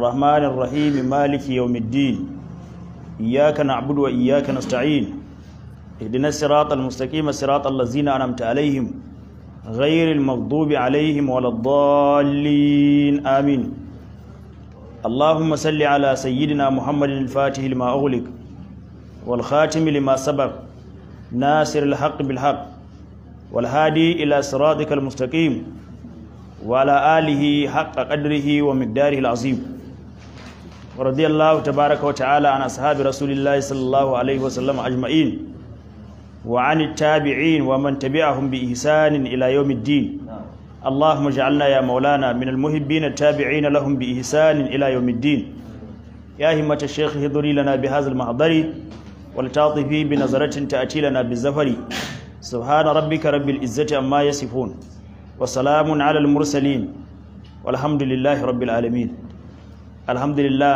الرحمن الرحيم مالك يوم الدين إياك نعبد وإياك نستعين اهدنا الصراط المستقيم صراط الذين أنعمت عليهم غير المغضوب عليهم ولا الضالين آمين اللهم صل على سيدنا محمد الفاتح لما أغلق والخاتم لما سبق ناصر الحق بالحق والهادي إلى صراطك المستقيم وعلى آله حق قدره ومقداره العظيم ورضي الله تبارك وتعالى عن أصحاب رسول الله صلى الله عليه وسلم أجمعين وعن التابعين ومن تبعهم بإحسان إلى يوم الدين اللهم اجعلنا يا مولانا من المحبين التابعين لهم بإحسان إلى يوم الدين يا همة الشيخ اهضري لنا بهذا المحضر ولتعطفي بنظرة تأتي لنا بالزفر سبحان ربك رب العزة عما يصفون وسلام على المرسلين والحمد لله رب العالمين الحمد لله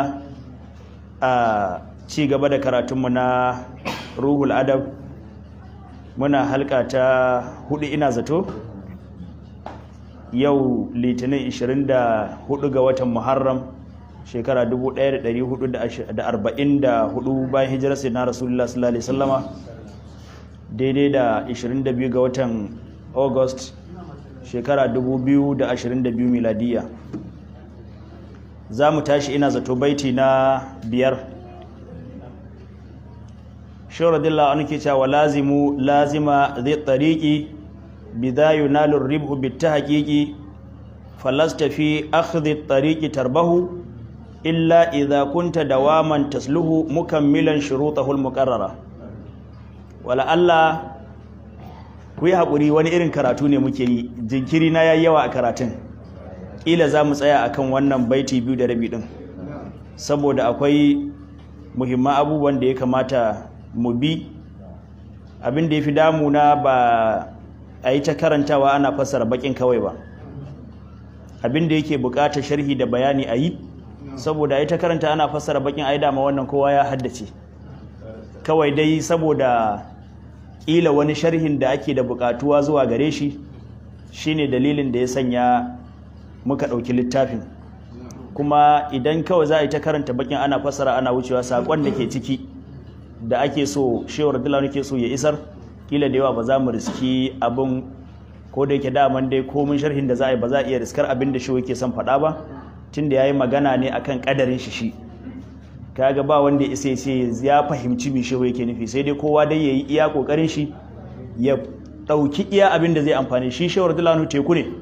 ci gaba da karatunmu na ruhul adab muna halka ta 4 ina zato yau litinin 24 ga watan Muharram shekara 1444 bayan hijirar sayyidina Rasulullah sallallahu alaihi wasallama daidai da 22 ga watan August shekara 2022 miladiya za mu tashi ina zato baiti na 5 shi radiyallahu anhu ke cewa lazima zai tariqi bidha yunalu ribhu bitahqiqi falasta fi akhdhi at-tariqi tarbahu illa idha kunta dawaman tasluhu mukammilan shurutahu al-muqarrara wala Allah ku yi haƙuri wani irin karatu ne muke yi jinkiri na yayi yawa a karatun ƙila za mu tsaya akan wannan baiti 2 da rabi ɗin saboda akwai muhimman abubuwan da ya kamata mu bi abin da ya fi damuna ba a yi ta karantawa ana fassara bakin kawai ba abin da yake buƙatar sharhi da bayani a yi saboda a yi ta karanta ana fassara bakin a yi dama wannan kowa ya haddace kawai dai saboda ƙila wani sharhin da ake da buƙatuwa zuwa gare shi shine dalilin da ya sanya muka ɗauki littafin kuma idan kawai za a yi ta karanta bakin ana fassara ana wucewa saƙon da ke ciki da ake so shewar dila ke so ya isar ƙila da yawa ba za mu riski abin ko da yake daman dai komin sharhin da za a yi ba za a iya riskar abin da shehu yake son faɗa ba tun da ya yi magana ne akan ƙadarin shi kaga ba wanda ya sai ya fahimci me shehu yake nufi sai dai kowa dai yayi iya kokarin shi ya dauki iya abin da zai amfane shi shehu radiyallahu teku ne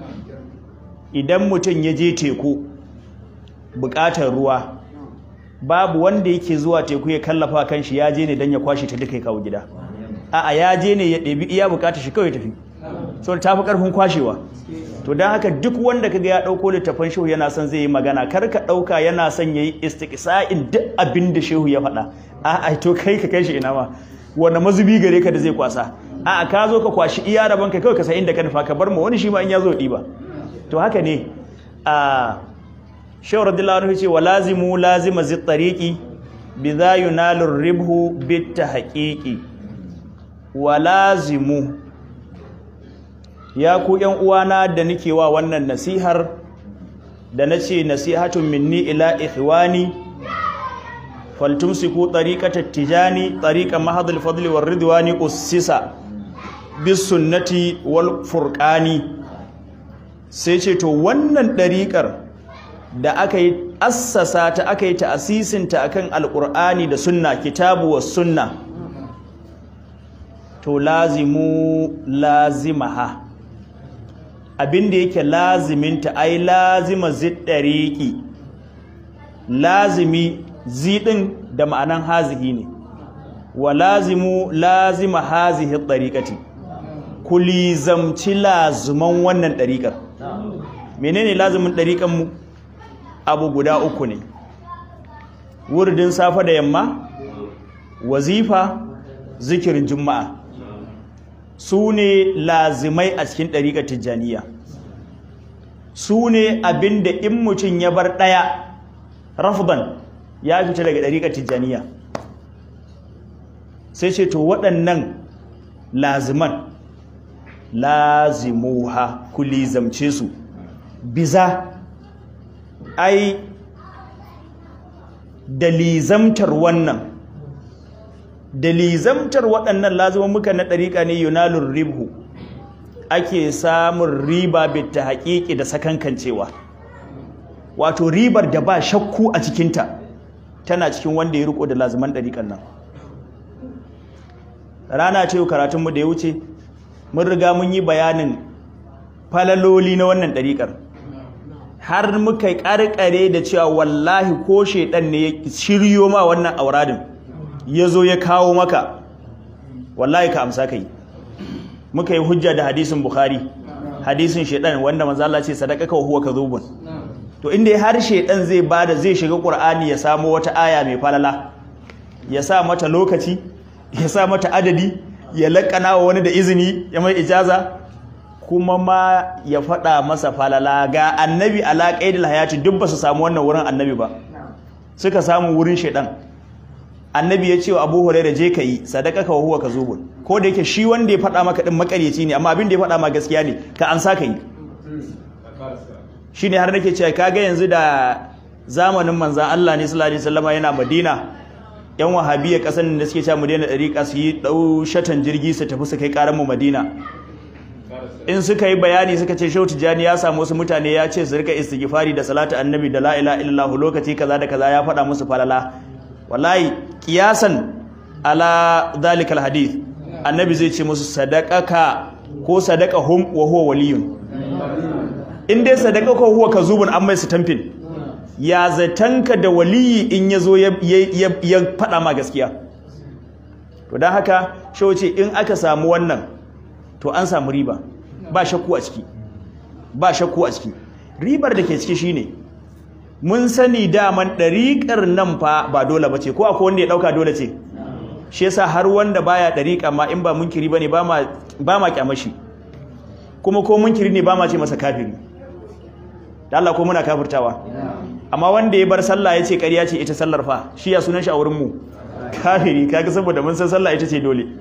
idan mutum ya je teku bukatar ruwa babu wanda yake zuwa teku ya kallafa kanshi ya je ne dan ya kwashi ta duka ya kawo gida a'a ya je ne ya ɗebi iya bukatar shi kawai tafi so ta fi karfin kwashewa to dan haka duk wanda kaga ya dauko littafin shehu yana son zai yi magana kar ka dauka yana son yayi istiqsa'in duk abin da shehu ya faɗa a'a to kai ka kai shi ina ma wanda mazubi gare ka da zai kwasa a'a ka zo ka kwashi iya raban ka kawai ka sai inda ka nufa ka bar mu wani shi ma in ya zo diba to haka ne shehu radiyallahu anhu ce wa lazima zit tariqi bidha yunalu ribhu bit tahqiqi wa lazimu ya ku ƴan uwana da nake wa wannan nasihar da nace nasihatun minni ila ikhwani faltumsiku tariqatat tijani tariqa mahadul fadli war ridwani ussisa bis sunnati wal furqani sai ce to wannan dariqar da aka yi assasa ta aka yi ta'asisin ta akan alqur'ani da sunna kitabu was sunna to lazimaha abinda yake laziminta ai lazima ziddariki lazimi zidin da ma'anan hazihi ne wa lazima hazihi tariqati kulizamci lazuman wannan dariqar menene lazimin dariqan mu abu guda 3 ne wurdin safa da yamma wazifa zikirin juma'a su ne lazimai a cikin ɗariƙar tijjaniya su ne abinda in mutum ya bar ɗaya rafdan ya fita daga ɗariƙar tijjaniya sai ce to waɗannan laziman lazimuha ku lizamce su biza ai da lizamtar wannan da lizamtar waɗannan lazumin muka na ɗariƙa ne yunalur ribhu ake samun riba bitta haƙiƙi da sakankancewa, wato ribar da ba shakku a cikinta tana cikin wanda ya riko da lazuman ɗariƙan nan. Rana ce karatunmu da ya wuce mun riga mun yi bayanin falaloli na wannan ɗariƙar, har muka ƙarƙare da cewa wallahi ko shaiɗan ne ya shiryo ma wannan auradin ya zo ya kawo maka, wallahi ka amsa kai. Muka yi hujja da hadisin Bukhari, hadisin shaiɗan wanda manzo Allah ce sadaqaka wa huwa kadhubun. To inda har shaiɗan zai shiga Qur'ani ya samu wata aya mai falala, ya sa mata lokaci, ya sa mata adadi, ya laƙana wa wani da izini ya mai ijaza, kuma ma ya faɗa masa falala ga annabi ala qaidil hayati. Duk ba su samu wannan wurin annabi ba, suka samu wurin shaiɗan. Annabi ya ce wa Abu Hurairah je ka yi sadaqaka wa huwa kazubun, ko da yake shi wanda ya faɗa maka din makaryaci ne, amma abin da ya faɗa ma gaskiya ne, ka an sa ka yi. Shine har nake cewa kaga yanzu da zamanin manzon Allah ne sallallahu alaihi wasallam yana Madina, yan wahabiyya kasan da suke cewa mu daina dariƙa su yi shatan jirgi su tafi su kai karan mu Madina. In suka yi bayani suka ce Shehu Tijani ya samu wasu mutane ya ce su rika istighfari da salatu annabi da la ilaha illallah lokaci kaza da kaza, ya faɗa musu falala. Wallahi kiyasan ala zalikal hadith annabi zai ce musu sadaqaka ko sadaqahum wa huwa waliyun. In dai sadaqaka huwa kazubun an mai su tamfin, ya zatanka da waliyi in yazo ya faɗa ma gaskiya. To dan haka Shehu ce in aka samu wannan to an samu riba, ba shakku a ciki, ba shakku a ciki. Ribar da ke ciki shine mun sani daman ɗariƙar nan fa ba dole ba ce, ko akwai wanda ya ɗauka dole ce. Shi yasa har wanda baya ɗariƙa ma in ba munkiri bane ba ma kyamashi, kuma ko munkiri ne ba ma ce masa kafiri. Da Allah ko muna kafirtawa. Amma wanda ya bar sallah ya ce ƙarya ce ita sallar fa, shi ya sunan shi a wurin mu kafiri. Kaga saboda mun san sallah ita ce dole.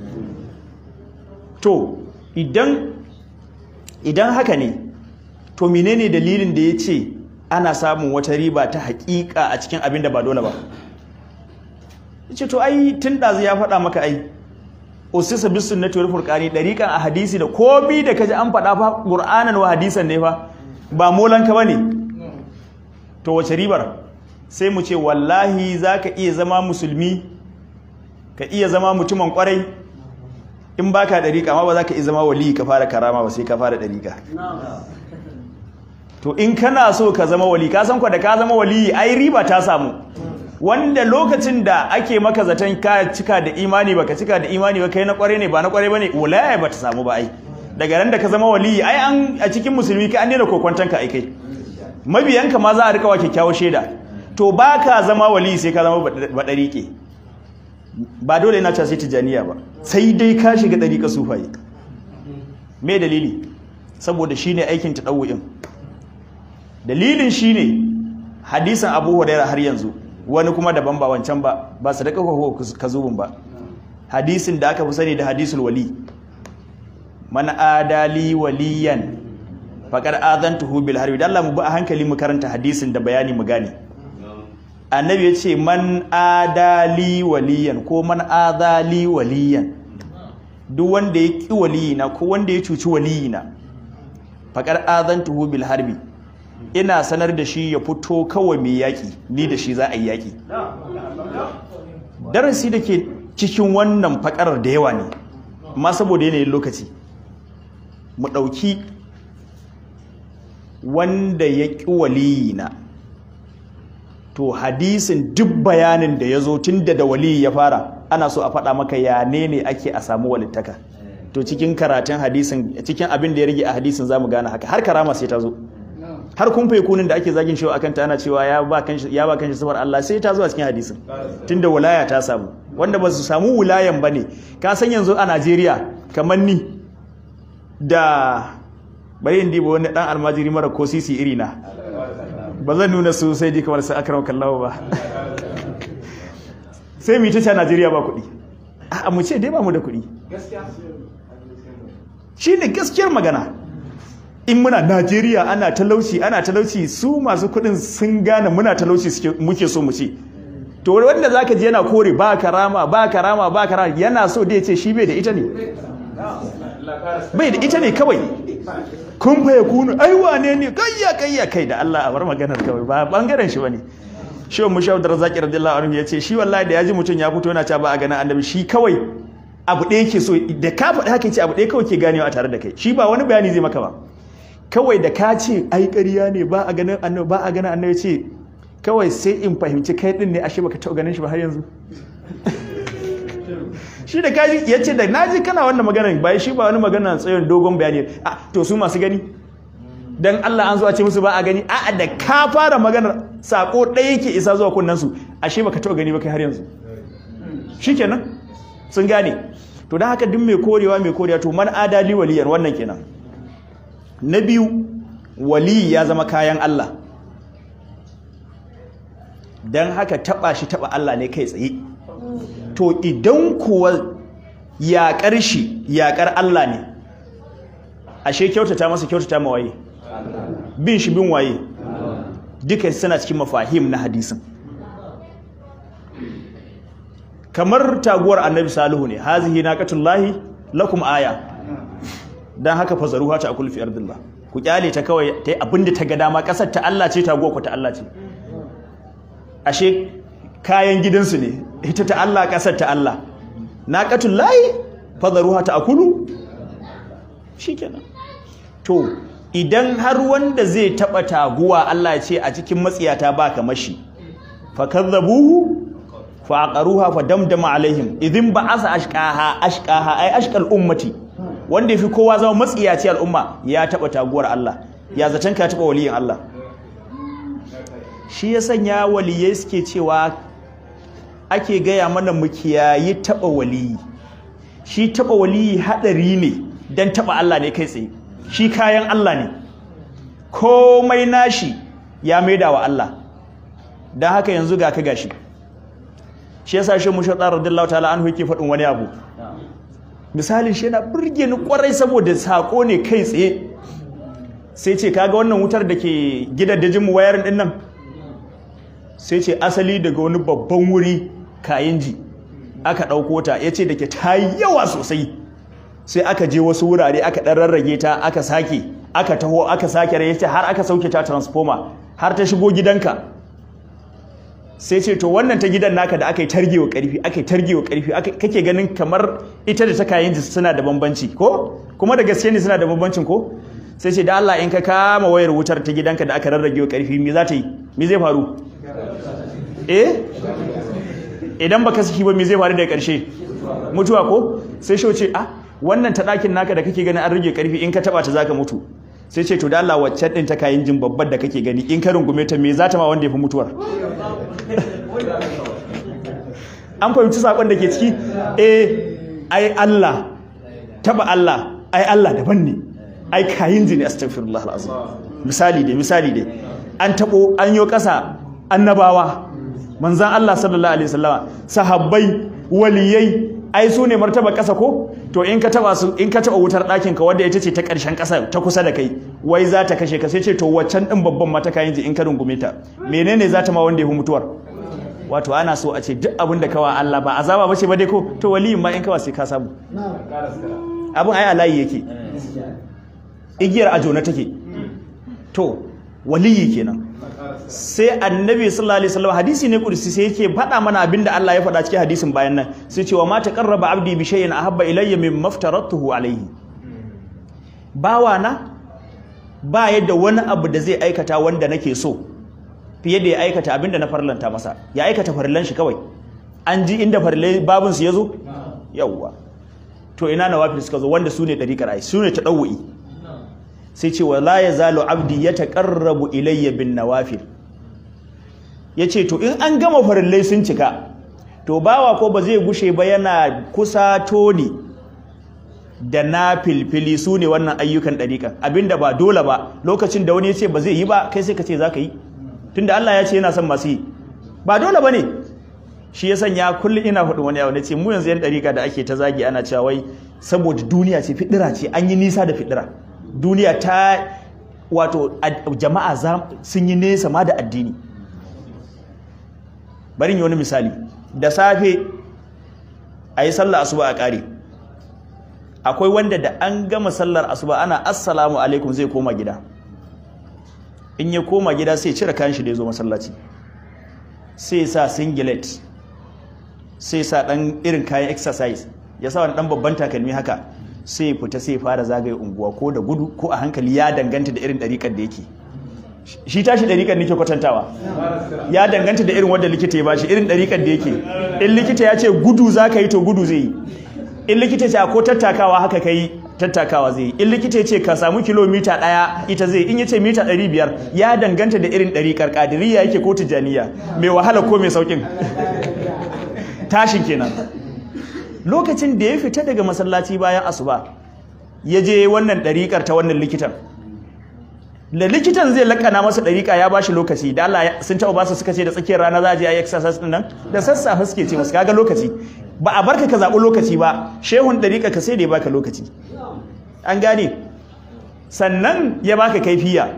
To idan haka ne, to menene dalilin da ya ce ana samun wata riba ta haƙiƙa a cikin abin da ba dole ba? Yace to ai tun ɗazu ya faɗa maka ai usisa bis sunnati wal furqani, dariqan a hadisi da komi da kaji an faɗa fa qur'anan wa hadisan ne fa, ba molanka bane. To wace ribar? Sai mu ce wallahi zaka iya zama musulmi, ka iya zama mutumin kwarai in baka dariqa, amma ba za ka iya zama wali ka fara karama ba sai ka fara dariqa. To in kana so ka zama wali, ka san ko da ka zama wali ai riba ta samu. Wanda lokacin da ake maka zaton ka cika da imani baka cika da imani ba, kai na kware ne ba na kware bane, wallahi ba ta samu ba ai. Daga ran da ka zama wali ai an a cikin musulmi ka an daina kokwantanka ai kai. Mabiyanka ma za a rika wa kyakkyawar shaida. To baka zama wali sai ka zama badarike. Ba dole ina cewa sai tijaniya ba, sai dai ka shiga dariƙa sufaye. Me dalili? Saboda shine aikin tadawu'in. Dalilin shine hadisin Abu Hurairah har yanzu, wani kuma daban ba wancan ba sadaka ko kazubun ba. Hadisin da aka fi sani da hadisul wali. Man adali waliyan faqad adantuhu bil harbi. Dan Allah mu ba a hankali mu karanta hadisin da bayani mu gane. Annabi ya ce man adali waliyan ko man adali waliyan, duk wanda ya ki waliyina ko wanda ya cuci waliyina, faqad adantuhu bil harbi, ina sanar da shi ya fito kawai mai yaƙi, ni da shi za a yi yaƙi. Darasi da ke cikin wannan fakarar da yawa ne, amma saboda yanayin lokaci mu ɗauki wanda ya ƙi waliyina. To hadisin duk bayanin da ya zo tun da waliyi ya fara, ana so a faɗa maka ya ne ake a samu walittaka. To cikin karatun hadisin, cikin abin da ya rage a hadisin za mu gane haka, har karama sai ta zo. Har kun fai kunin da ake zagin shi akan ta ana cewa ya ba kanshi sifar Allah, sai ta zo a cikin hadisin. Tunda wilaya ta samu. Wanda ba su samu wilayan bane. Ka san yanzu a Najeriya kamar ni da bari in diba wani dan almajiri mara ko sisi iri na. Ba zan nuna su sai dai kamar sai akram kallahu ba. Sai mu ta ce Najeriya ba kuɗi. A mu ce dai ba mu da kuɗi. Gaskiya. Shine gaskiyar magana. In muna Najeriya ana talauci su masu kuɗin sun gane muna talauci muke so mu ce. to wanda zaka ji yana kore ba karama yana so da ya ce shi bai da ita ne bai da ita ne kawai kun fa yakunu ai wane ne kayya kai da Allah a bar maganar kawai ba bangaren shi bane shehu mushawdar zakir radiyallahu anhu yace shi wallahi da yaji mutun ya fito yana ta ba a ganin annabi shi kawai abu ɗaya yake so da ka faɗi haka yace abu ɗaya kawai ke ganewa a tare da kai shi ba wani bayani zai maka ba kawai da ka ce ai ƙarya ne ba a ganin annabi ce kawai sai in fahimci kai din ne ashe baka taɓa ganin shi ba har yanzu shi da kaji yace da naji kana wannan maganar bai shi ba wani magana tsayon dogon bayani to su masu gani dan Allah an zo a ce musu ba a gani a'a da ka fara maganar sako ɗaya yake isa zuwa kunnan su ashe baka taɓa gani ba kai har yanzu shikenan sun gane to dan haka duk mai korewa to man adali waliyan wannan kenan na biyu wali ya zama kayan Allah dan haka taba shi taba Allah ne kai tsaye to idan kuwa yaƙar shi yaƙar Allah ne ashe kyautata masa kyautata ma waye bin shi bin waye duka suna cikin mafahim na hadisin kamar taguwar annabi salihu ne hazihi naqatullahi lakum aya dan haka fazaruha ta akul fi ardillah ku kyale ta kawai tai abinda ta ga dama kasar ta Allah ce taguwar ku ta Allah ce ashe kayan gidansu ne ita ta Allah kasar ta Allah naqatullahi fazaruha ta akulu shikenan to idan har wanda zai taba taguwa Allah ya ce a cikin matsiyata ba kamar shi fakazzabuhu faqaruha fadamdama alaihim idhin ba'asa ashqaha ay ashqal ummati wanda yafi kowa zama matsiyaci al'umma ya taba taguwar Allah ya zaton ka taba waliyin Allah shi ya sanya waliyai suke cewa ake gaya mana mu kiyayi taba waliyi shi taba waliyi hadari ne dan taba Allah ne kai tsaye shi kayan Allah ne komai nashi ya maida wa Allah dan haka yanzu ga ka gashi shi yasa shi mushadar radiyallahu ta'ala anhu yake faɗin wani abu misalin shi yana burge ni kwarai saboda sako ne kai tsaye sai ce kaga wannan wutar da ke gidaddajin mu wayarin din nan sai ce asali daga wani babban wuri kayinji aka ɗauko ta yace da ke ta yawa sosai sai aka je wasu wurare aka ɗan rarrage ta aka sake aka taho aka sake yace har aka sauke ta transformer har ta shigo gidanka sai ce to wannan ta gidan naka da aka yi targewa ƙarfi kake ganin kamar ita da ta kayan ji suna da bambanci ko kuma da gaske ne suna da bambancin ko sai ce da Allah in ka kama wayar wutar ta gidanka da aka rarrage wa ƙarfi me za ta yi me zai faru idan baka saki ba me zai faru da ƙarshe mutuwa ko sai shi ce wannan ta ɗakin naka da kake ganin an rage ƙarfi in ka taba ta zaka mutu sai ce to da Allah wacce din ta kayan jin babbar da kake gani in ka rungume ta me za ta ma wanda ya fi mutuwar an fahimci sakon da ke ciki ai Allah taba Allah ai Allah daban ne ai kayan jin astaghfirullah alazim misali dai an tabo an yo kasa annabawa manzon Allah sallallahu alaihi wasallama sahabbai waliyai ai su ne martaba kasa ko to in ka taba wutar ɗakin ka wanda ita ce ta ƙarshen ƙasa ta kusa da kai wai za ta kashe ka sai ce to waccan ɗin babban mata kayan ji in ka rungume ta menene za ta ma wanda ya fi mutuwar wato ana so a ce duk abin da kawa Allah ba azaba bace ba dai ko to waliyin ma in kawa sai ka samu abin ai alayi yake igiyar ajona take to waliyi kenan sai annabi sallallahu alaihi wasallam hadisi ne kudusi sai yake faɗa mana abinda Allah ya faɗa cikin hadisin bayan nan sai cewa ma taqarraba abdi bi shay'in ahabba ilayya mimma aftaratuhu alayhi bawana ba yadda wani abu da zai aikata wanda nake so fiye da ya aikata abinda na farlanta masa ya aikata farillan shi kawai an ji inda farillai babun su yazo yawwa to ina nawafil suka zo wanda sune dariqar ai sune tadawwi sai ce wala yazalu abdi yataqarrabu ilayya bin nawafil yace to in an gama farillai sun cika to bawa ko ba zai gushe ba yana kusa toni da nafilfili sune wannan ayyukan dariƙa abinda ba dole ba lokacin da wani yace ba zai yi ba kai sai ka ce zaka yi tunda Allah ya ce yana son masu yi ba dole bane shi ya sanya kullum ina faɗin wani abu nace mu yanzu yan dariƙa da ake ta zagi ana cewa wai saboda duniya ce fidira ce an yi nisa da fidira duniya ta wato jama'a sun yi nesa ma da addini bari yi wani misali. Da safe a yi sallar asuba a ƙare, akwai wanda da an gama sallar asuba ana assalamu alaikum zai koma gida. In ya koma gida sai cire kayan shi da ya zo masallaci, sai sa singlet, sai sa ɗan irin kayan exercise, ya sa wani ɗan babban takalmi haka, sai fita sai fara zagaye unguwa ko da gudu ko a hankali, ya danganta da irin ɗariƙar da yake. Shi tashi ɗariƙar nake kwatantawa, ya danganta da irin wanda likita ya bashi, irin ɗariƙar da yake. In likita ya ce gudu za ka yi to gudu zai yi, in likita ya ce ko tattakawa haka ka yi tattakawa zai yi, in likita ya ce ka samu kilomita 1 ita zai, in ya ce mita 500, ya danganta da irin ɗariƙar ƙadiriya yake ko tijaniya, mai wahala ko mai sauƙin. Tashin kenan. Lokacin da ya fita daga masallaci bayan asuba, ya je wannan ɗariƙar ta wannan likitan, da likitan zai lakana masa ɗariƙa ya bashi lokaci, da Allah sun taɓa basu suka ce da tsakiyar rana za a je a yi exercise ɗin nan, da sassafe suke ce masu kaga lokaci, ba a barka ka zaɓi lokaci ba, shehun ɗariƙa ka sai da ya baka lokaci, an gane. Sannan ya baka kaifiya,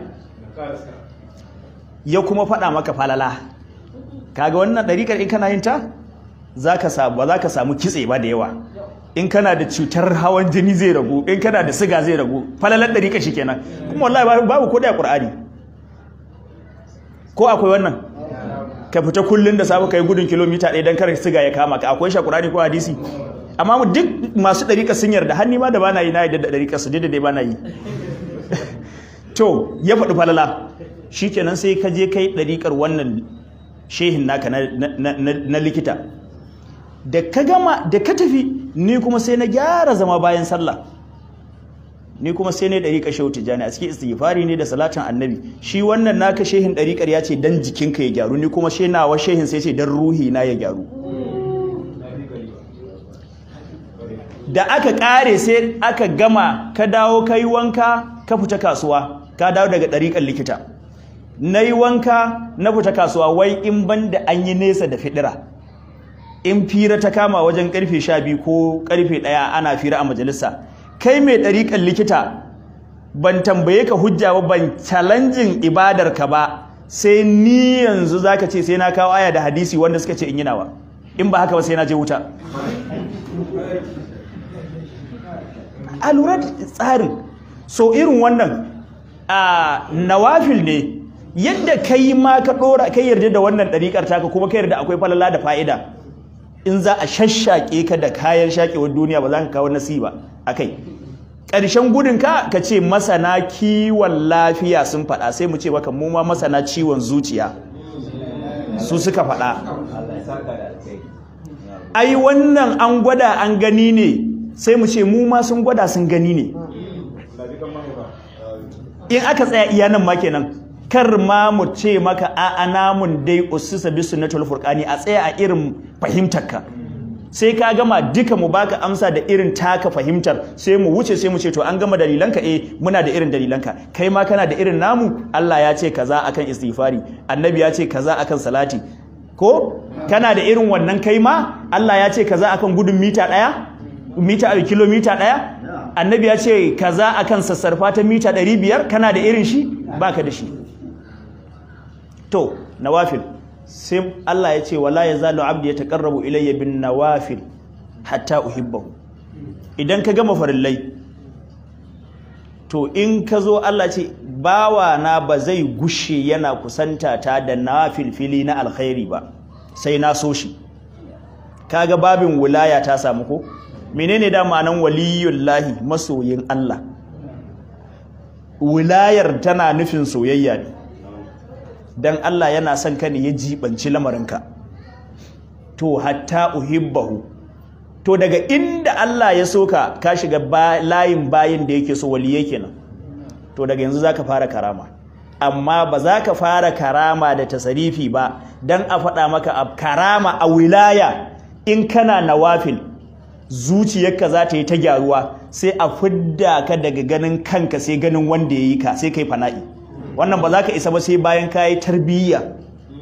ya kuma faɗa maka falala. Kaga wannan ɗariƙar in kana yin ta ba za ka samu kitse ba da yawa, in kana da cutar hawan jini zai ragu, in kana da siga zai ragu, falalar ɗariƙa shi kenan. Kuma wallahi babu ko da Qur'ani, ko akwai wannan? Ka fita kullun da safe kai gudun kilomita 1 dan kar siga ya kama ka, akwai shi Qur'ani ko hadisi? Amma duk masu ɗariƙa sun yarda, hanni ma da bana yi na yadda da ɗariƙa su da dai bana yi. To ya faɗi falala, shikenan sai ka je kai ɗariƙar wannan shehin naka na likita. Da ka gama da ka tafi, ni kuma sai na gyara zama bayan sallah, ni kuma sai ne ɗariƙa shehu tijjani a cikin istighfari ne da salatin annabi. Shi wannan naka shehin ɗariƙar ya ce dan jikinka ya gyaru, ni kuma nawa shehin sai ce dan ruhi na ya gyaru. Da aka ƙare sai aka gama, ka dawo ka yi wanka, ka fita kasuwa, ka dawo daga ɗariƙar likita. Na yi wanka na fita kasuwa, wai in ban da an yi nesa da fidira, in fira ta kama wajen karfe 12 ko karfe 1 ana fira a majalisa, kai mai ɗariƙar likita ban tambaye ka hujja ba, ban challenging ibadar ka ba, sai ni yanzu zaka ce sai na kawo aya da hadisi wanda suka ce in yi nawa, in ba haka ba sai na je wuta. A lura da tsarin, so irin wannan nawafil ne, yadda kai ma ka ɗora kai yarda da wannan ɗariƙar taka kuma ka yarda akwai falala da fa'ida, in za a shashshaƙe ka da kayan shaƙewar duniya ba za ka kawo nasiba a kai. Ƙarshen gudunka ka ce masana kiwon lafiya sun faɗa, sai mu ce maka mu ma masana ciwon zuciya su suka faɗa. Ai wannan an gwada an gani ne, sai mu ce mu ma sun gwada sun gani ne. In aka tsaya iya nan ma kenan, kar ma mu ce maka a namun dai ussisa bi sunnatul furqani, a tsaya a irin fahimtarka. Sai ka gama duka mu baka amsa da irin taka fahimtar, sai mu wuce sai mu ce to an gama dalilanka, muna da irin dalilanka, kai ma kana da irin namu. Allah ya ce kaza akan istighfari, annabi ya ce kaza akan salati, ko kana da irin wannan kai ma. Allah ya ce kaza akan gudun kilomita 1, annabi ya ce kaza akan sassarfa ta mita 500, kana da irin shi? Baka da shi. To nawafil, sai Allah ya ce wala yazalu abdi yataqarrabu ilayya bin nawafil hatta uhibbahu. Idan ka gama farillai, to in ka zo Allah ce bawa na ba zai gushe yana kusanta ta da nafilfili na alkhairi ba sai na so shi. Kaga babin wilaya ta samu ko? Menene da ma'anan waliyullahi, masoyin Allah? Wilayar tana nufin soyayya ne, dan Allah yana son ka ne ya jibanci lamarinka. To hatta uhibbahu, to daga inda Allah ya soka ka shiga layin bayin da yake so, waliyai kenan. To daga yanzu zaka fara karama, amma ba za ka fara karama da tasarifi ba, dan a faɗa maka a karama a wilaya in kana nawafil zuciyarka za ta yi ta gyaruwa, sai a fidda ka daga ganin kanka sai ganin wanda ya yi ka, sai kai fana'i. Wannan ba za ka isa ba sai bayan ka yi tarbiyya.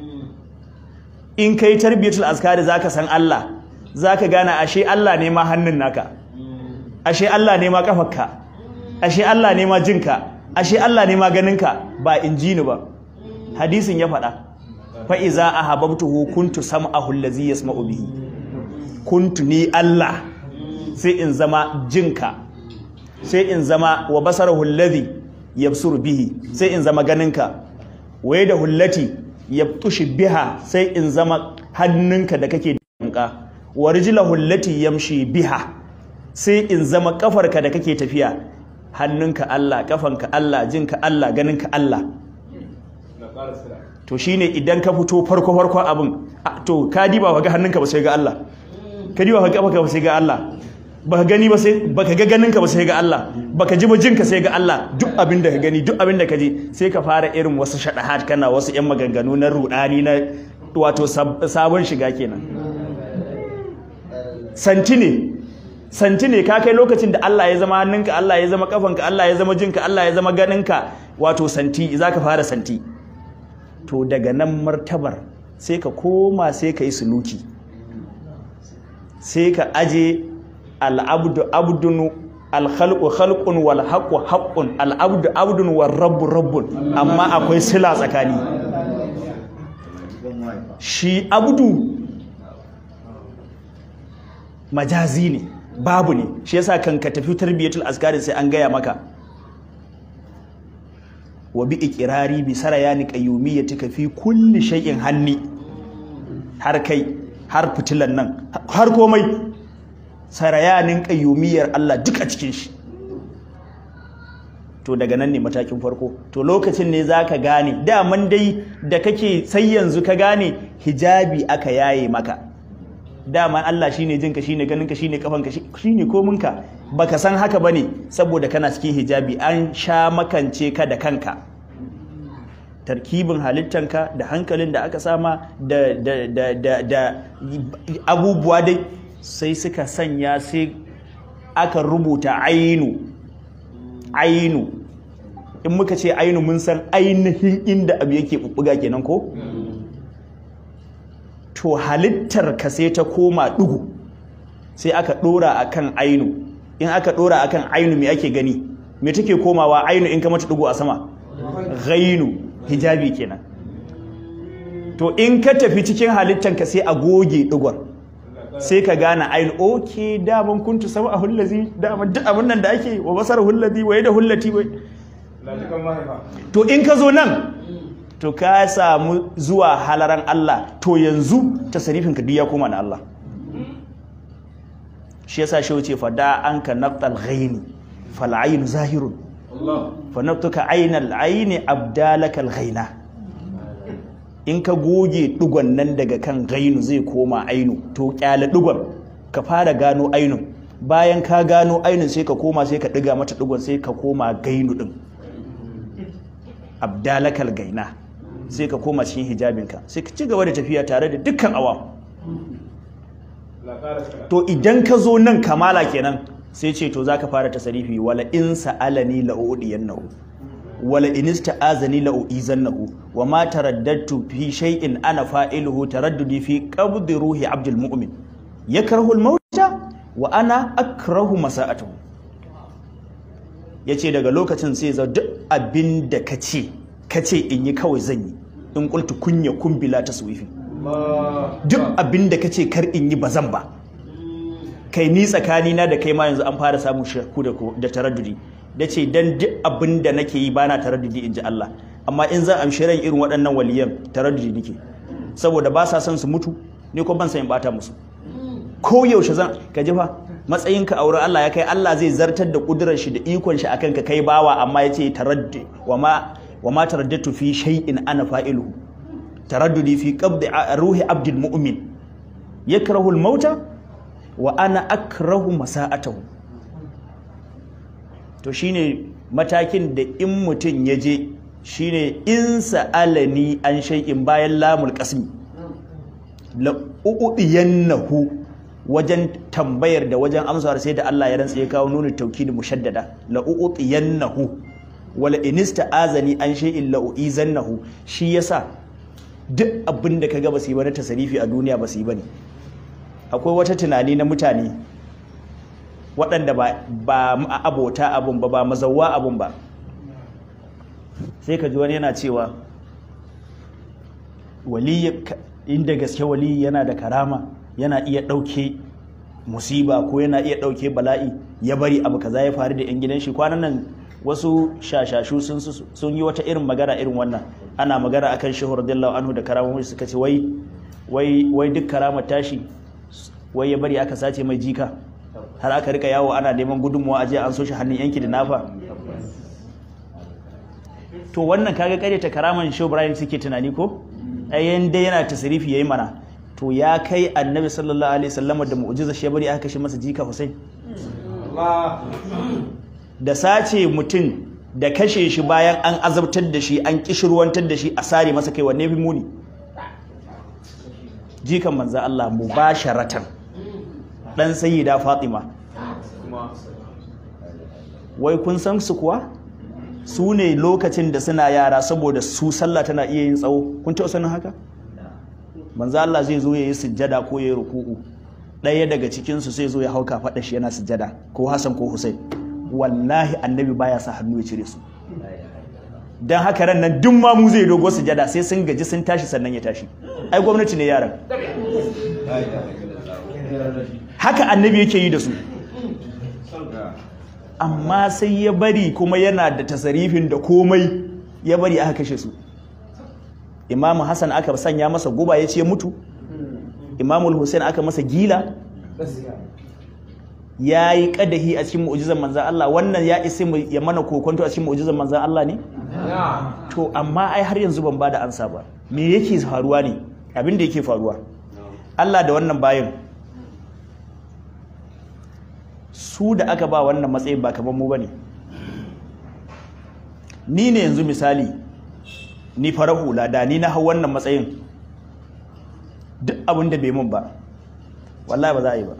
In ka yi tarbiyyatul azkari za ka san Allah, za ka gane ashe Allah ne ma hannun naka, ashe Allah ne ma kafarka, ashe Allah ne ma jinka, ashe Allah ne ma ganinka, ba in ji ni ba. Hadisin ya faɗa, fa iza ahabbtuhu kuntu sam'ahu allazi yasma'u bihi, kuntu ni Allah sai in zama jinka, sai in zama wa basarahu allazi yabsuru bihi, sai in zama ganinka, wa yadahu allati yabtushi biha, sai in zama hannunka da kake danka, wa rijlahu allati yamshi biha, sai in zama kafarka da kake tafiya. Hannunka Allah, kafanka Allah, jinka Allah, ganinka Allah. To shine idan ka fito farko abin, to ka diba ka ga hannunka ba sai ga Allah, ka diba ka ga kafanka ba sai ga Allah, baka gani ba sai baka ga ganinka ba sai ga Allah, baka ji ba jinka sai ga Allah. Duk abin da ka gani, duk abin da ka ji, sai ka fara irin wasu shadahat, kana wasu yan maganganu na rudani, na wato sabon shiga kenan. Santi ne ka kai lokacin da Allah ya zama hannunka, Allah ya zama kafanka, Allah ya zama jinka, Allah ya zama ganinka, wato santi, zaka fara santi. To daga nan martabar sai ka koma sai ka yi suluki, sai ka aje al'abdu abdun, al-khalqu khalqun wal haqqu haqqun, al'abdu abdun wal rabbu rabbun, amma akwai sila tsakani. Shi abdu majazi ne, babu ne, shi yasa kan ka tafi tarbiyatul azkari sai an gaya maka wa bi iqrari bi sarayani qayyumiyyatika fi kulli shay'in hanni, har kai har fitilan nan har komai sarayanin qayyumiyyar Allah duk a cikin shi. To daga nan ne matakin farko, to lokacin ne zaka gane daman dai da kake sai yanzu ka gane hijabi aka yaye maka. Dama Allah shine jinka, shine ganinka, shine kafanka, shine kominka, baka san haka bane saboda kana cikin hijabi, an sha makance ka da kanka. Tarkibin halittanka da hankalin da aka sama da abubuwa dai sai suka sanya, sai aka rubuta ainu. In muka ce ainu mun san ainihin inda abu yake bubbuga kenan ko? To halittar ka sai ta koma ɗugu, sai aka ɗora akan ainu. In aka ɗora akan ainu me ake gani? Me take komawa ainu in ka mata ɗugu a sama? Ghainu, hijabi kenan. To in ka tafi cikin halittar ka sai a goge ɗugon, sai ka gane ainu. Okay, daman kuntu sama a hullazi, daman duk abin nan da ake wa basar hullazi wa yada hullati wai. To in ka zo nan, to ka samu zuwa halaran Allah, to yanzu tasarifin ka duk ya koma na Allah. Shi yasa shi wuce fada anka naqtal ghaini fal ayn zahirun, fa naqtuka aynal ayni abdalakal ghaina. In ka goge dugon nan daga kan ghainu zai koma ainu, to kyale dugon ka fara gano ainun, bayan ka gano ainun sai ka koma sai ka diga mata dugon sai ka koma gainu din, abdalakal gaina, sai ka koma cikin hijabinka, sai ka ci gaba da tafiya tare da dukkan awam. To idan ka zo nan kamala kenan, sai ce to zaka fara tasarifi, wala in sa'alani la'udiyannahu wala in ista'azani la'uizannahu wa ma taraddadtu fi shay'in ana fa'iluhu taraddudi fi qabdi ruhi abdul mu'min yakrahu al-mauta wa ana akrahu masa'atuhu. Yace daga lokacin sai za duk abinda kace in yi kawai zan yi, in qultu kunya kun bila taswifi, duk abinda kace kar in yi bazan ba. Kai ni tsakanina da kai ma yanzu an fara samun shakku da taraddudi, dace dan duk abinda nake yi bana taraddudi inji Allah, amma in zan amshi ran irin waɗannan waliyan taraddudi nake, saboda ba sa son su mutu, ni ko ban san in bata musu. Ko yaushe zan ka ji fa matsayinka a wurin Allah ya kai, Allah zai zartar da kudurar shi da ikon shi akan ka kai bawa, amma yace taraddi wa ma taraddatu fi shay'in ana fa'iluhu taraddudi fi qabdi ruhi abdul mu'min yakrahu al-mauta wa ana akrahu masa'atahu. To shine matakin da in mutun yaje, shine in sa'alani an shay'in bayan lamul qasmi la udiyannahu, wajen tambayar da wajen amsar sai da Allah ya rantsa ya kawo nunu taukidi mushaddada, la udiyannahu wala inista azani an shay'in la uizannahu. Shi yasa duk abin da kaga basu yi ba na tasarifi a duniya basu yi bane. Akwai wata tunani na mutane waɗanda ba abota abun ba mazawwa abun ba, sai ka ji wani yana cewa wali inda gaske wali yana da karama, yana iya ɗauke musiba ko yana iya ɗauke bala'i, ya bari abu kaza ya faru da 'yan gidan shi. Kwanan nan wasu shashashu sun yi wata irin magana irin wannan, ana magana akan shehu radiyallahu anhu da karamomin suka ce wai duk karamar tashi wai ya bari aka sace mai jika, har aka rika yawo ana neman gudunmuwa aje an so shi hannun yanki da nafa. To wannan kaga karyata karaman shehu Ibrahim suke tunani ko ayyan dai yana tasrifi yayi mana, to ya kai annabi sallallahu alaihi wasallam da mu'jiza shi bari aka kashe masa jika Hussein. Da sace mutum da kashe shi bayan an azabtar da shi, an kishirwantar da shi, a sare masa kai, wanne fi muni? Jikan manzo Allah mubasharatan dan sayyida Fatima. Wai kun san su kuwa? Su ne lokacin da suna yara, saboda su sallah tana iya yin tsawo. Kun taɓa sanin haka? Manzo Allah zai zo yayi sujjada ko yayi ruku'u, ɗaya daga cikin su sai zo ya hauka faɗa shi yana sujjada, ko Hassan ko Hussein. Wallahi annabi baya sa hannu ya cire su. Dan haka ran nan duk ma mu zai dogo sujjada sai sun gaji sun tashi sannan ya tashi. Ai gwamnati ne yaran. Haka annabi yake yi da su. Amma sai ya bari, kuma yana da tasarifin da komai, ya bari aka kashe su. Imamu Hassan aka sanya masa guba ya ce mutu. Imamu Hussein aka masa gila. Ya yi kadahi a cikin mu'jizan manzan Allah. Wannan ya isi ya mana kokonto a cikin mu'jizan manzan Allah ne? To amma ai har yanzu ban bada ansa ba. Me yake faruwa ne? Abin da yake faruwa, Allah da wannan bayin, su da aka ba wannan matsayin ba kamar mu bane. Ni ne yanzu misali, ni fara hula, da ni na hau wannan matsayin, duk abin da bai mun ba wallahi ba za a yi ba.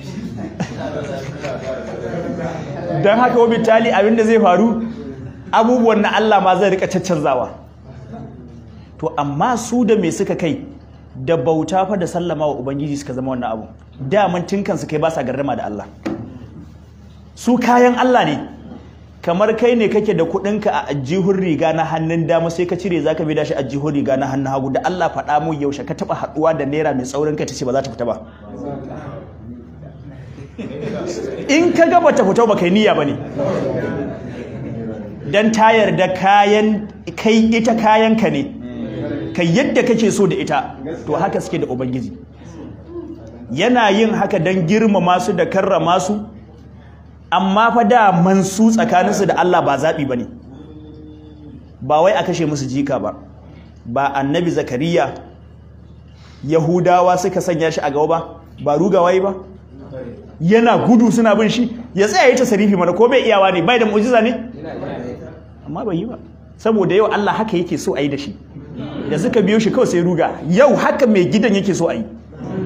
Don haka wa bitali abin da zai faru, abubuwan na Allah ma zai rika caccanzawa. To amma su da me suka kai? Da bauta fa da sallama wa Ubangiji suka zama wannan abu. Daman tinkansu kai ba sa gardama da Allah. Su kayan Allah ne. Kamar kai ne kake da kuɗinka a ajihun riga na hannun dama, sai ka cire zaka bi da shi ajihun riga na hannun hagu. Da Allah faɗa mu yaushe ka taɓa haɗuwa da naira mai tsaurin kai ta ce ba za ta fita ba. In ka ga bata fita ba kai niyya ba ne. Dan ta yarda kayan kai, ita kayanka ne. Kai yadda kake so da ita, to haka suke da Ubangiji. Yana yin haka dan girmama su da karrama su, amma fa da mansu tsakaninsu da Allah ba zaɓi ba ne. Ba wai a kashe musu jika ba. Ba annabi Zakariya Yahudawa suka sanya shi a gaba ba, ba rugawayi ba. Yana gudu suna bin shi, ya tsaya ya tasarifi mana, ko bai iyawa ne, bai da mu'jiza ne? Amma bai yi ba. Saboda yau Allah haka yake so a yi da shi. Da suka biyo shi kawai sai ruga. Yau haka mai gidan yake so a yi.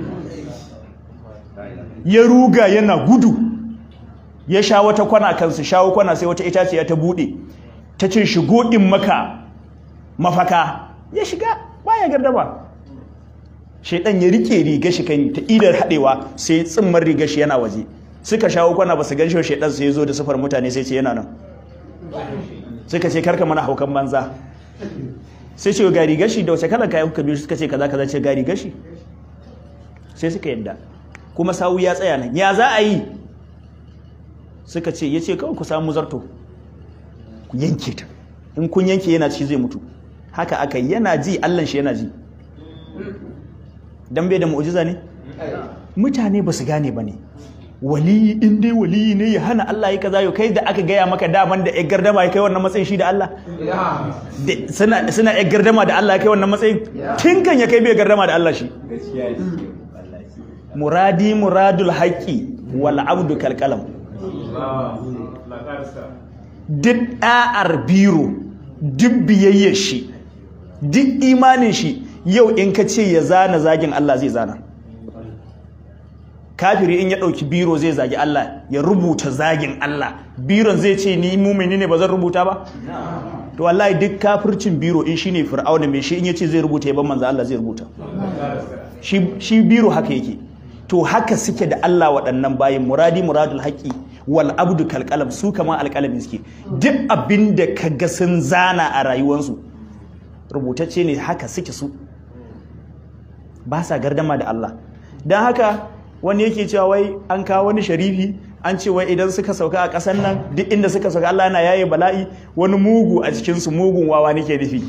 Ya ruga yana gudu. Ya sha wata kwana kansu, shawo kwana sai wata itaciya ta bude, ta ce shigo in maka mafaka. Ya shiga baya gardama. Shaidan ya rike riga shi kan ta idar hadewa, sai tsimmar riga shi yana waje. Suka shawo kwana ba su gan shi, shaidan sai ya zo da sifar mutane sai ce yana nan. Suka ce karka mana haukan banza. Sai ce ga riga shi, da wace kalan kayan kuka biyo? Suka ce kaza kaza. Ce ga riga shi. Sai suka yadda. Kuma sawu ya tsaya nan. Ya za a yi? Suka ce, ya ce kawai ku samu zarto ku yanke ta, in kun yanke yana ci zai mutu. Haka aka yana ji, Allah shi yana ji. Dan bai da mu'jiza ne? Mutane ba su gane ba ne. Wali in dai wali ne ya hana Allah ya kaza, yau kai da aka gaya maka daman da ya gardama ya kai wannan matsayin shi da Allah? Suna ya gardama da Allah ya kai wannan matsayin? Tun kan ya kai bai gardama da Allah shi. Muradi muradul haqqi wal abdu kal qalam. Duk ɗa'ar biro, duk biyayyar shi, duk imanin shi, yau in ka ce ya zana zagin Allah zai zana. Kafiri in ya ɗauki biro zai zagi Allah, ya rubuta zagin Allah, biron zai ce ni mumini ne ba zan rubuta ba? To wallahi duk kafircin biro in shine Fir'auna mai shi in ya ce zai rubuta yaban manzo Allah zai rubuta. Shi biro haka yake. To haka suke da Allah waɗannan bayin, muradi muradul haqqi wal abdu kal qalam, su kama alƙalami suke. Duk abinda kaga sun zana a rayuwarsu rubutacce ne, haka suke su. ba sa gardama da Allah. Don haka wani yake cewa wai an kawo wani sharifi an ce wai idan suka sauka a ƙasar nan duk inda suka sauka Allah yana yaye bala'i, wani mugu a cikinsu, mugun wawa nake nufi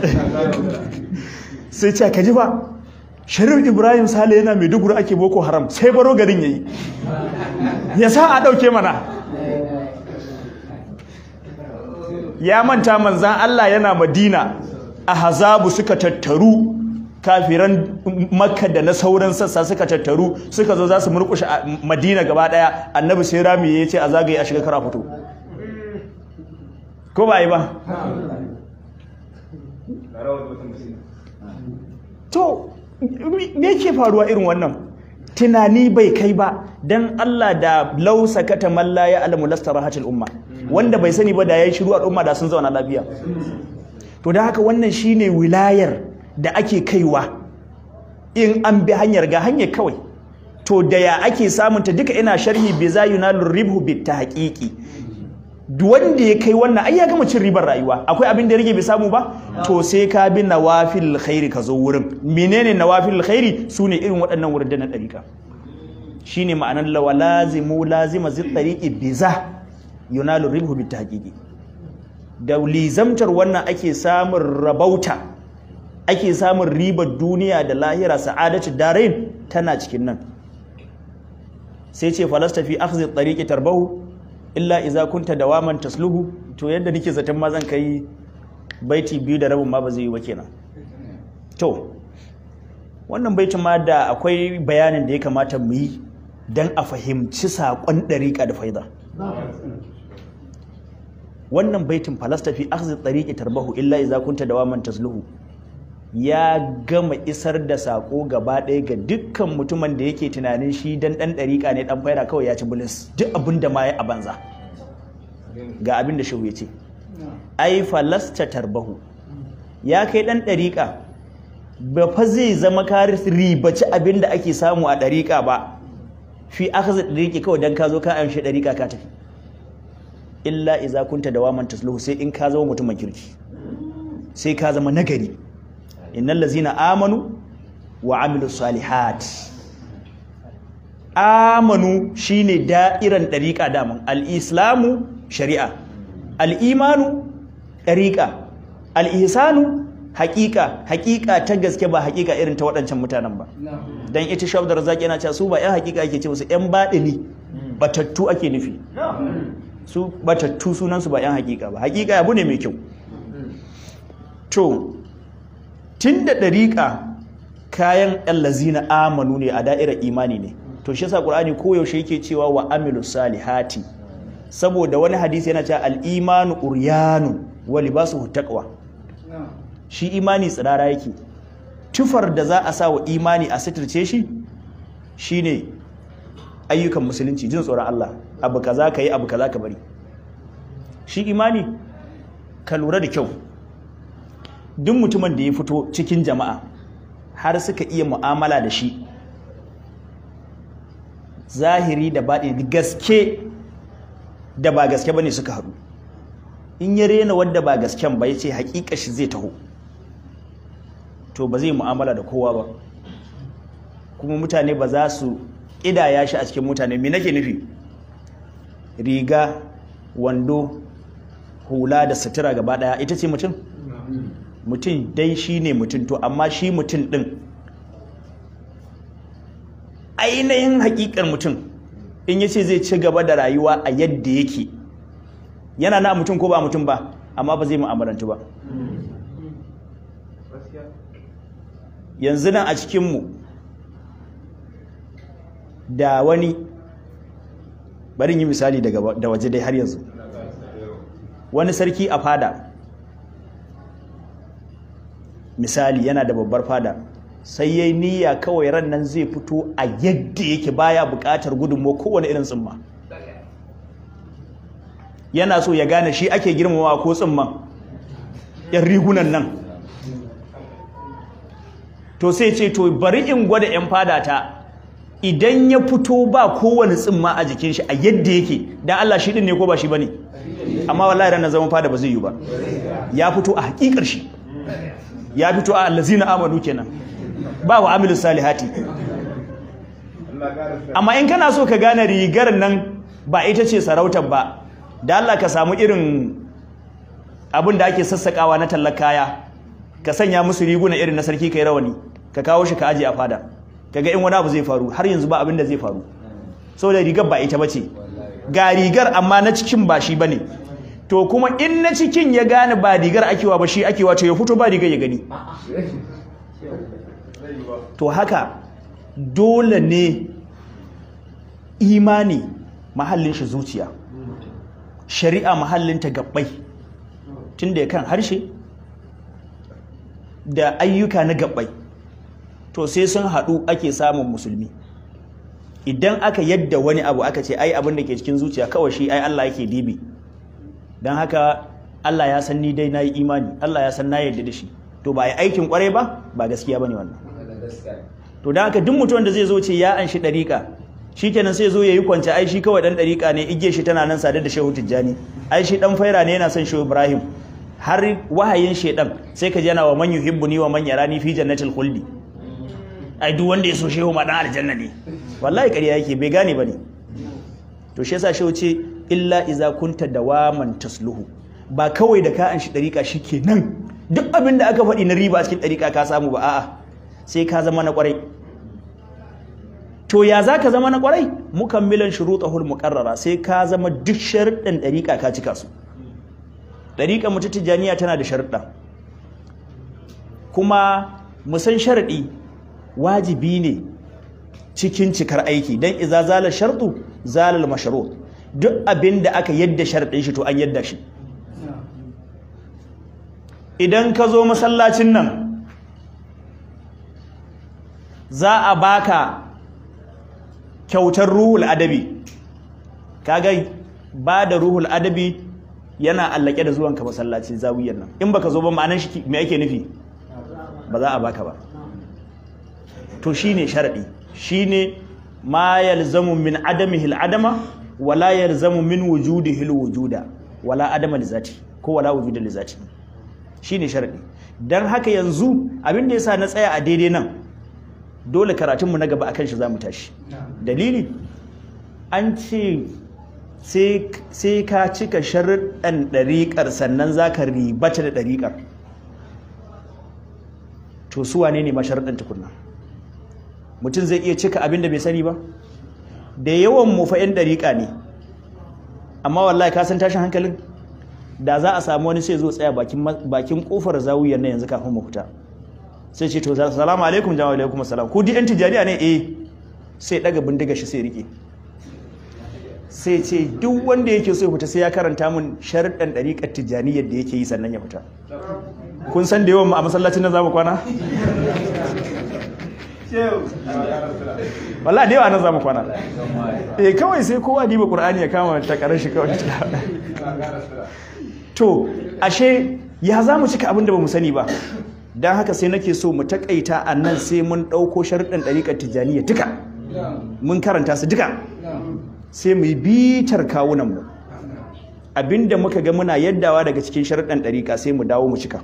sai ce ka ji ba Sharif Ibrahim Sale yana Maiduguri ake Boko Haram sai baro garin yayi ya sa a ɗauke mana. Ya manta manzan Allah yana Madina, Ahzabu suka tattaru, kafiran Makka da na sauran sassa suka tattaru suka zo za su murƙushe Madina gaba ɗaya. Annabi sai rami ya ce a zagaye a shiga kara fito, ko ba yi ba? To me ke faruwa irin wannan? Tunani bai kai ba. Dan Allah da lau sakata man la ya'lamu lastarahatil umma, wanda bai sani ba da yayi shiru al'umma da sun zauna lafiya. To da haka wannan shine wilayar da ake kaiwa in an bi hanyar ga hanyar kawai. To da ya ake samun ta duka ina sharhi bi zayunalur ribhu bit tahqiqi. Wanda ya kai wannan ai ya gama cin ribar rayuwa. Akwai abin da rage bai samu ba? To sai ka bi nawafil khairi ka zo wurin. Menene nawafil khairi? Sune irin waɗannan wurin da na dariƙa. Shine ma'anar lazima zit tariqi biza yunalu ribhu bit tahqiqi. Da lizamtar wannan ake samun rabauta, ake samun ribar duniya da lahira, sa'adatu darain tana cikin nan. Sai ce falasta fi akhdhi tariqi tarbahu illa iza kunta dawaman tasluhu. To yadda nake zaton ma zan kai baiti 2 da rabin ma ba zai yi ba kenan. To wannan baitin ma da akwai bayanin da ya kamata mu yi dan a fahimci saƙon ɗariƙa da faida. Wannan baitin falasta fi akhdhi tariqi tarbahu illa iza kunta dawaman tasluhu ya gama isar da saƙo gaba ɗaya ga dukkan mutumin da yake tunanin shi dan ɗan ɗariƙa ne, ɗan faida kawai ya ci bulis duk abin da ma ya a banza. Ga abin da shehu ya ce, ai falasta tarbahu, ya kai ɗan ɗariƙa ba fa zai zama ka ribaci abin da ake samu a ɗariƙa ba fi akhdhi ɗariƙi kawai dan ka zo ka amshi ɗariƙa ka tafi. Illa iza kunta dawaman tasluhu, sai in ka zama mutumin kirki, sai ka zama nagari. Innal lazina amanu wa amilus salihat. Amanu shine da'iran ɗariƙa daman. Al-islamu shari'a, al-imanu ɗariƙa, al-ihsanu haƙiƙa ta gaske, ba haƙiƙa irin ta waɗancan mutanen ba. Dan ita Shabdar Zaki yana cewa su ba ƴan haƙiƙa ake ce musu, ƴan baɗini, batattu ake nufi. Su batattu sunansu ba ƴan haƙiƙa ba. Haƙiƙa abu ne mai kyau. To tun da ɗariƙa kayan allazina amanu ne a da'irar imani ne, to shi yasa Qur'ani koyaushe yake cewa wa amilu salihati, saboda wani hadisi yana cewa al-imanu uryanu wa libasuhu taqwa. Shi imani tsirara yake, tufar da za a sa wa imani a sitirce shi shine ayyukan musulunci, jin tsoron Allah, abu kaza ka yi, abu kaza ka bari. Shi imani ka lura da kyau, duk mutumin da ya fito cikin jama'a har suka iya mu'amala da shi zahiri da baɗini, gaske da ba gaske bane suka haɗu, in ya rena wanda ba gasken ba ya ce haƙiƙa shi zai taho, to ba zai mu'amala da kowa ba, kuma mutane ba za su ƙidaya shi a cikin mutane. Me nake nufi? Riga, wando, hula da sutura gaba ɗaya ita ce mutum? Mutum dai shi ne mutum, to amma shi mutum ɗin ainihin haƙiƙar mutum in ya ce zai ci gaba da rayuwa a yadda yake, yana na mutum ko ba mutum ba, amma ba zai mu'amalantu ba. Yanzu nan a cikinmu da wani, bari yi misali da waje dai har yanzu, wani sarki a fada misali yana da babbar fada, sai yayi niyya kawai ran nan zai fito a yadda yake, baya buƙatar gudunmawa kowane irin tsumma. Yana so ya gane shi ake girmamawa ko tsumman, yan rigunan nan. To sai ce to bari in gwada yan fada ta, idan ya fito ba kowane tsumma a jikin shi a yadda yake, dan Allah shi din ne ko ba shi bane? Amma wallahi ran nan zaman fada ba zai yi ba. Ya fito a hakikar shi, ya fito a allazina amanu kenan. ba wa amilus salihati. Amma in kana so ka gane rigar nan ba ita ce sarautar ba, da Allah ka samu irin abin da ake sassakawa na tallar kaya, ka sanya musu riguna irin na sarki kai rawani, ka kawo shi ka aje a fada, kaga in wani abu zai faru. Har yanzu ba abin da zai faru, saboda rigar ba ita bace. Ga rigar amma na cikin ba shi bane. To kuma in na cikin ya gane ba rigar akewa ba shi akewa, to ya fito ba rigar ya gani. To haka dole ne imani mahallin shi zuciya, shari'a mahallin ta gabbai, tunda ya kan harshe da ayyuka na gabbai, to sai sun haɗu ake samun musulmi. Idan aka yadda wani abu aka ce ai abin da ke cikin zuciya kawai shi ai Allah yake dibi, don haka Allah ya san ni dai na yi imani, Allah ya san na yadda da shi, to ba yi aikin kwarai ba gaskiya ba ne wannan. To don haka duk mutum da zai zo ce ya an shi ɗariƙa, shi kenan sai zo ya yi kwanci ai shi kawai ɗan ɗariƙa ne, igiyar shi tana nan sadar da Shehu Tijjani, ai shi ɗan faira ne yana son Shehu Ibrahim, har wahayin shedan sai ka jana wa man yuhibbuni wa man yarani fi jannatil khuldi. Ai duk wanda ya so Shehu ma dan aljanna ne. Wallahi ƙarya yake, bai gane bane. To shi yasa Shehu ce illa iza kunta dawaman tasluhu, ba kawai da ka an shi ɗariƙa shikenan duk abin da aka faɗi na riba a cikin ɗariƙa ka samu ba, a'a sai ka zama na ƙwarai. To ya za ka zama na ƙwarai? Mukammilan shurutahul muqarrara, sai ka zama duk sharuɗan ɗariƙa ka cika su. Ɗariƙar mu ta Tijjaniya tana da sharuɗa, kuma mu san sharaɗi wajibi ne cikin cikar aiki, dan iza zalal shartu zalal mashrut. Duk abin da aka yadda sharaɗin shi to an yadda shi. Idan ka zo masallacin nan za a baka kyautar ruhul adabi, kaga ba da ruhul adabi yana allake da zuwanka masallaci zawiyar nan. In baka zo ba ma'anar shi me ake nufi? Ba za a baka ba. To shine sharadi, shine ma yalzamu min adamihi al-adama wala yalzamu min wujudihi al-wujuda wala adama li zati ko wala wujuda li zati. Shine sharadi. Dan haka yanzu abin da yasa na tsaya a daidai nan, dole karatunmu na gaba akan shi zamu tashi. Dalili an ce sai ka cika sharuɗan ɗariƙar sannan za ka ribata da ɗariƙar. To su wane ne ma sharuɗan tukunna? Mutum zai iya cika abin da bai sani ba? Da yawan mu fa 'yan ɗariƙa ne, amma wallahi ka san tashin hankalin? Da za a samu wani sai zo tsaya bakin ƙofar zawiyar na yanzu kafin mu fita, sai ce to salamu alaikum jama'a, alaikum assalam, ku di 'yan Tijjaniya ne? Sai ɗaga bindiga shi sai rike, sai ce duk wanda yake so ya fita sai ya karanta mun sharuɗan ɗariƙar Tijjaniyyar da yake yi sannan ya fita. Kun san da yawan mu a masallacin nan zamu kwana? Wallahi da yawa nan zamu kwana. Kawai sai kowa diba Qur'ani ya kama takarar shi kawai. To ashe ya zamu cika abin da bamu sani ba. Dan haka sai nake so mu takaita a nan, sai mun ɗauko sharuɗan ɗariƙar Tijjaniyya duka, mun karanta su duka, sai mu yi bitar kawunanmu. Abinda muka ga muna yaddawa daga cikin sharuɗan ɗariƙa sai mu dawo mu cika.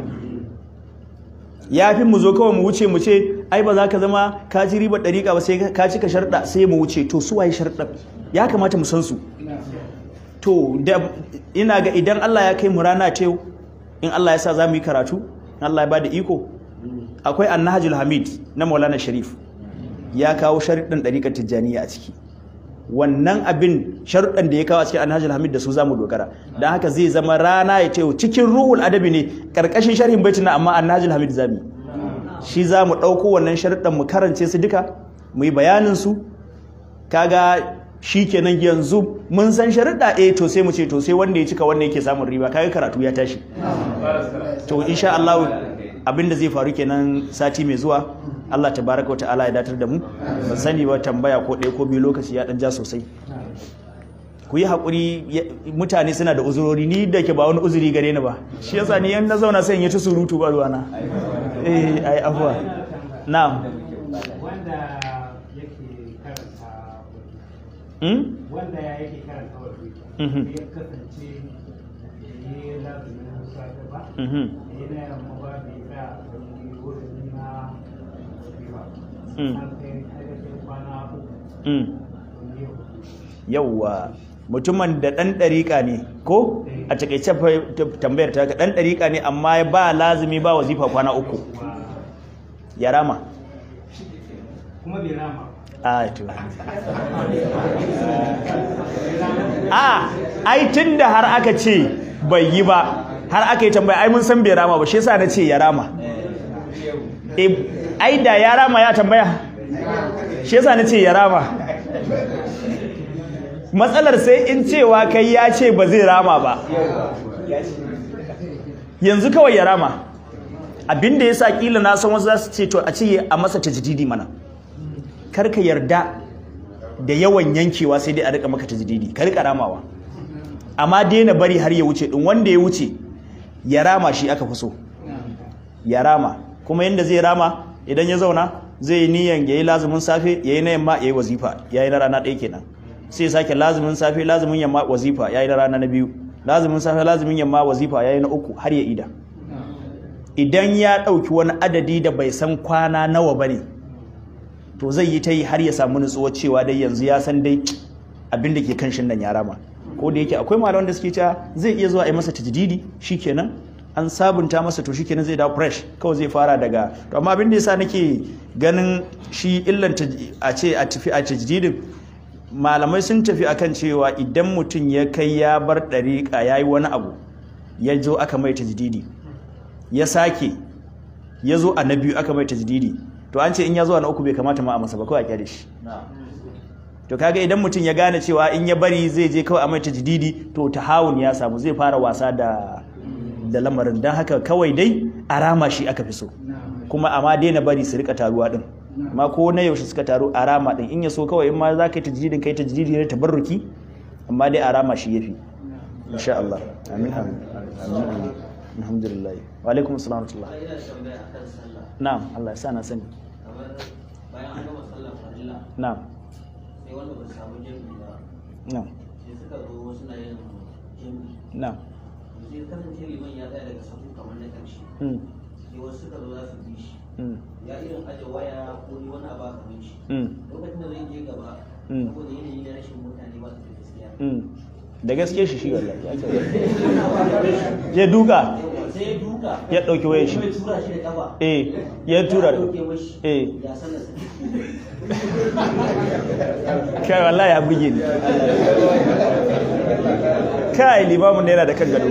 Ya fi mu zo kawai mu wuce mu ce ai ba za ka zama ka ci ribar ɗariƙa ba sai ka cika sharuɗa, sai mu wuce. To su waye sharuɗan? Ya kamata mu san su. To da ina ga idan Allah ya kai mu rana ta yau, in Allah ya sa za mu yi karatu, Allah ya bada iko, akwai An-Nahjul Hamid na Maulana Sharif, ya kawo sharuɗan ɗariƙar Tijjaniyya a ciki. Wannan abin sharuɗan da ya kawo a cikin An-Nahjul Hamid da su zamu dogara. Dan haka zai zama rana ya ce cikin ruhul adabi ne karkashin sharhin baitin, amma An-Nahjul Hamid zamu shi zamu ɗauko wannan sharuɗan mu karance su duka, mu yi bayanin su. Kaga shikenan yanzu mun san sharuɗa, to sai mu ce to sai wanda ya cika wanda yake samun riba, kaga karatu ya tashi. To insha Allah abinda zai faru kenan sati mai zuwa. Allah tabaraka wa ta'ala ya datar da mu. Ban sani ba tambaya ko ɗaya ko biyu, lokaci ya ɗan ja sosai. Ku yi haƙuri, mutane suna da uzurori, ni da ke ba wani uzuri gare ni ba, shi yasa ni yan na zauna sai in yi ta surutu ba ruwana. Ai afuwa. Na'am. Wanda yake karanta wani ya kasance ya lazumin safe ba, yana yamma ba bai sa wani wurin na kwana uku yawwa mutumin da ɗan ɗariƙa ne ko a takaice tambayar ta ka ɗan ɗariƙa ne amma ba lazimi ba wazifa kwana uku ya rama kuma bai rama a to ai tun da har aka ce bai yi ba har aka yi tambaya ai mun san bai rama ba shi yasa na ce ya rama ai da ya rama ya tambaya shi yasa na ce ya rama matsalar sai in cewa kai ya ce ba zai rama ba yanzu kawai ya rama abinda yasa kila na san wasu za su ce to a ce a masa tajdidi mana karka yarda da yawan yankewa sai dai a rika maka tajdidi ka rika ramawa amma daina bari har ya wuce din wanda ya wuce ya rama shi aka fi so ya rama kuma yanda zai rama idan ya zauna zai yi niyan yayi lazumin safe yayi na yamma yayi wazifa yayi na rana ɗaya kenan sai sake lazumin safe lazumin yamma wazifa yayi na rana na biyu lazumin safe lazumin yamma wazifa yayi na uku har ya ida idan ya dauki wani adadi da bai san kwana nawa bane to zai yi ta yi har ya samu nutsuwa cewa dai yanzu ya san dai abin da ke kan shin nan ya rama ko da yake akwai malaman da suke cewa zai iya zuwa a yi masa tajdidi shikenan an sabunta masa to shikenan zai dawo fresh kawai zai fara daga to amma abin da yasa nake ganin shi illan a ce a tafi a tajdidin malamai sun tafi akan cewa idan mutum ya kai ya bar dariƙa yayi wani abu ya zo aka mai tajdidi ya sake ya zo a na biyu aka mai tajdidi to an ce in ya zo na uku bai kamata ma a masa ba kawai a kyale shi to kaga idan mutum ya gane cewa in ya bari zai je kawai a mai tajdidi to tahawun ya samu zai fara wasa da lamarin dan haka kawai dai a rama shi aka fi so kuma amma daina bari su rika taruwa din amma ko na yaushe suka taru a rama din in ya so kawai in ma za ka yi tajdidin kai tajdidi ne tabarruki amma dai a rama shi yafi insha Allah amin amin alhamdulillah wa alaikum assalam wa rahmatullah na'am Allah ya sa na sani bayan an gama sallar farilla na'am sai wanda ba su samu jami'i ba na'am sai suka zo wasu na yin jami'i na'am sai kasance liman ya tsaya daga sahu kamar na ƙarshe sai wasu suka zo za su bi shi ya irin aje waya ko ni wani abu kamar shi lokacin da zai je gaba saboda yanayi na rashin mutane ba su da gaskiya da gaske shi wallahi ya duka sai ya duka ya dauki wayar shi ya tura shi da kafa ya tura da ya sallar kai wallahi ya buge ni kai limamin da yana da kan gado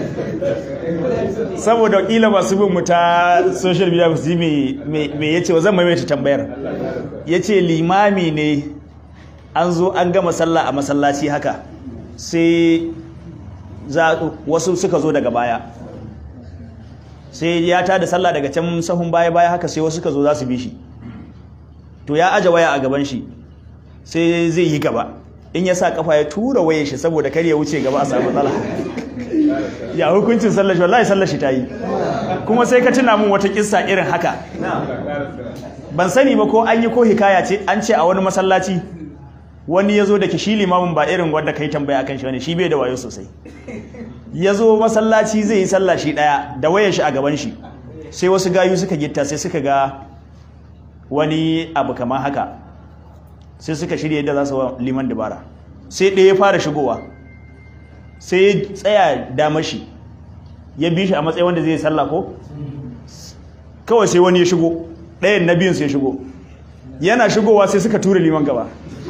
saboda kila masu bin mu ta social media su ji me yace zan maimaita tambayar yace limami ne an zo an gama sallah a masallaci haka sai wasu suka zo daga baya sai ya tada sallah daga can sahun baya haka sai wasu suka zo za su bi shi to ya aje waya a gaban shi sai zai yi gaba in ya sa kafa ya tura wayar shi saboda kar ya wuce gaba a samu matsala ya hukuncin sallar shi wallahi sallar shi ta yi kuma sai ka tuna min wata kissa irin haka ban sani ba ko an yi ko hikaya ce an ce a wani masallaci wani ya zo da shi limamin ba irin wanda ka yi tambaya akan shi wani shi bai da wayo sosai ya zo masallaci zai yi sallah shi ɗaya da wayar shi a gaban shi sai wasu gayu suka gitta sai suka ga wani abu kamar haka sai suka shirya yadda za su wa liman dabara sai ɗaya ya fara shigowa sai ya tsaya damar shi ya bi shi a matsayin wanda zai yi sallah ko kawai sai wani ya shigo ɗayan na biyun sai ya shigo yana shigowa sai suka tura liman gaba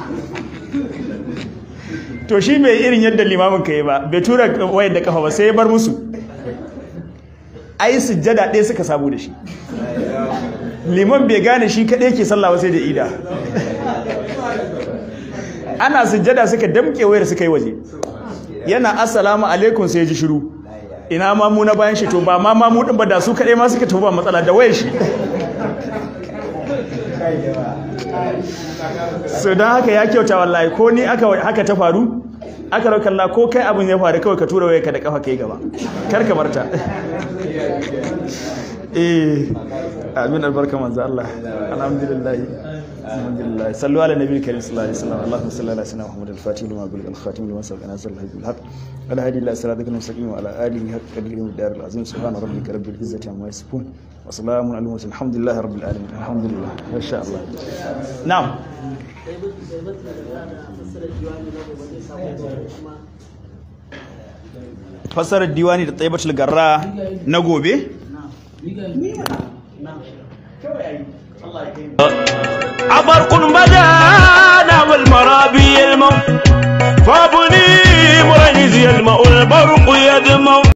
to shi bai irin yadda limamin ka yi ba bai tura wayar da kafa ba sai ya bar musu ai sujjada ɗaya suka samu da shi liman bai gane shi kaɗai ke sallah ba sai da ida ana sujjada suka damƙe wayar suka yi waje yana assalamu alaikum sai ya ji shiru ina mamu na bayan shi to ba ma mamu ɗin ba da su kaɗai ma suka tafi ba matsala da wayar shi so don haka ya kyauta wallahi ko ni haka ta faru aka raukalla ko kai abin ya faru kawai ka tura waya ka da kafa kai gaba kar ka barta amin albarka manzo Allah alhamdulillah alhamdulillah sallu ala nabiyil karim sallallahu alaihi wasallam allahumma salli ala sayyidina muhammadil fatih lima bil khatim lima sabaqana sallallahu bil haqq ala hadi ila siratal mustaqim wa ala alihi haqqa qadrihi wa daril azim subhana rabbika rabbil izzati amma yasifun wa salamun alal mursalin alhamdulillahi rabbil alamin alhamdulillah masha Allah na'am fassarar diwani da taibatul garra na gobe عبرق بدانا والمرابي الموت فابني مرنزي الماء البرق يدمو